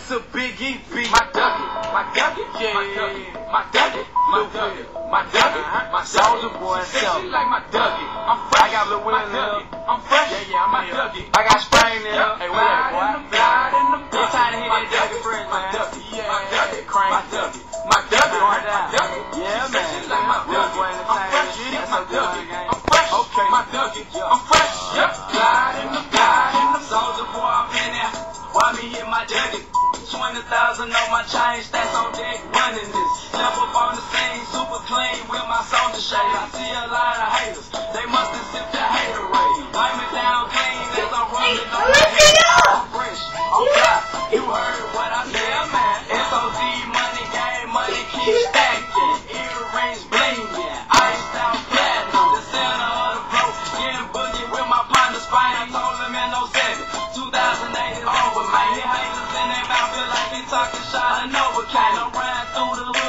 It's a big EP. My Dougie, yeah, my Dougie, my Dougie, my soldier boy himself. She like my Dougie. I'm fresh. I got Lil Will in here. I'm fresh. Yeah, I'm my Dougie. I got Sprain in here. Hey, what up, boy? It's time to hit that Dougie friend, man. Yeah, my Dougie, my Dougie, my Dougie, going down. Yeah, man. She like my Dougie. I'm fresh. That's so good, gang. I'm fresh. Okay, my Dougie. I'm fresh. Yep. Glide in the soldier boy up in there. Why me hit my Dougie? 20,000 on my chain, stacks on deck, running this. Step up on the scene, super clean with my soldier shade. I see a lot of haters, they must have sipped the haterade. Wipe me down clean as I'm running on my head. I'm fresh, I'm fly, you heard what I said, man. SOD, money, game, money, keep stacking. Earrings blinging, iced out platinum. The center of the flow, getting boogie with my partner spine. I told him in 07, 2008 is over, man. He haters in their mouth, feel like he talking shot and overcame. I'm riding through the hood.